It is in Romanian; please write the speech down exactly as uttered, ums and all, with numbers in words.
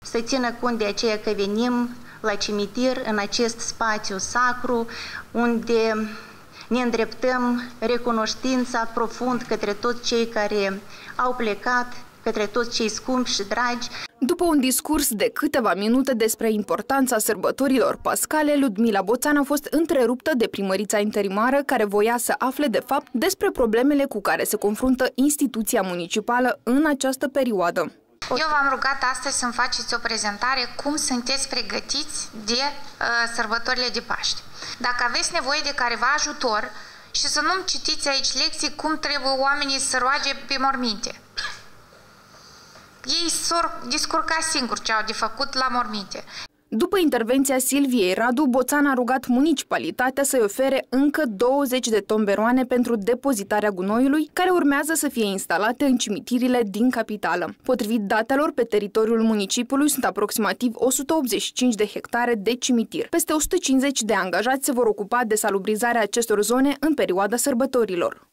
să țină cont de aceea că venim la cimitir, în acest spațiu sacru, unde ne îndreptăm recunoștința profund către toți cei care au plecat, către toți cei scumpi și dragi. După un discurs de câteva minute despre importanța sărbătorilor pascale, Ludmila Boțan a fost întreruptă de primărița interimară, care voia să afle de fapt despre problemele cu care se confruntă instituția municipală în această perioadă. Eu v-am rugat astăzi să-mi faceți o prezentare cum sunteți pregătiți de uh, sărbătorile de Paște. Dacă aveți nevoie de careva ajutor și să nu-mi citiți aici lecții cum trebuie oamenii să roage pe morminte. Ei s-or descurca singuri ce au de făcut la morminte. După intervenția Silviei Radu, Boțan a rugat municipalitatea să-i ofere încă douăzeci de tomberoane pentru depozitarea gunoiului, care urmează să fie instalate în cimitirile din capitală. Potrivit datelor, pe teritoriul municipiului sunt aproximativ o sută optzeci și cinci de hectare de cimitir. Peste o sută cincizeci de angajați se vor ocupa de salubrizarea acestor zone în perioada sărbătorilor.